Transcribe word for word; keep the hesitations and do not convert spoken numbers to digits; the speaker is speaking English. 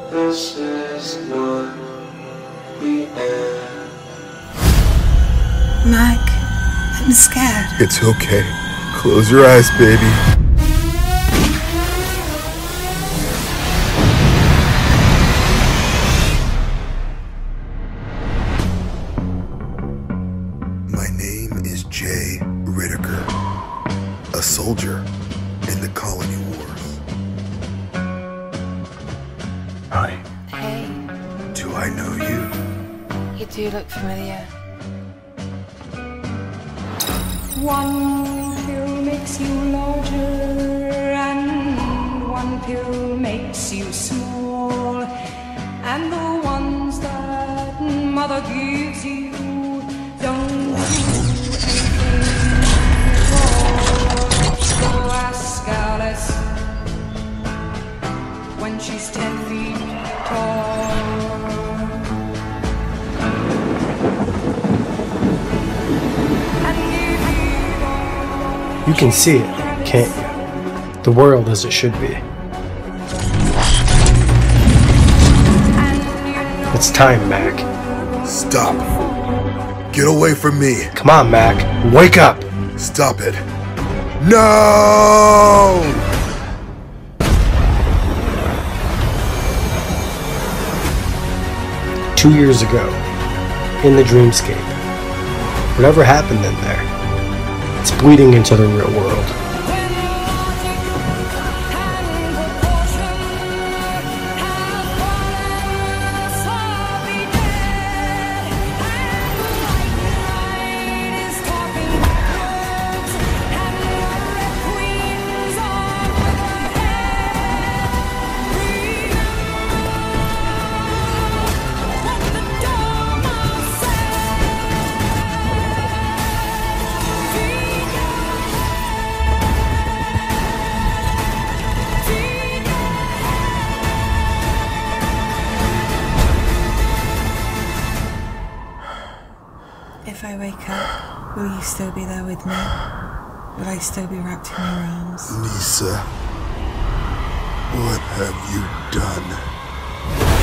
This is not the end. Mac, I'm scared. It's okay. Close your eyes, baby. My name is Jay Whittaker, a soldier in the colony wars. Hi. Hey, Do I know you? you do look familiar. One pill makes you larger and one pill makes you small, and the ones that mother gives you don't do anything at all. So ask Alice when she's ten feet tall. You can see it, can't you? The world as it should be. It's time, Mac. Stop. Get away from me. Come on, Mac. Wake up! Stop it. No! Two years ago, in the dreamscape. Whatever happened in there? It's bleeding into the real world. If I wake up, will you still be there with me? Will I still be wrapped in your arms? Nisa, what have you done?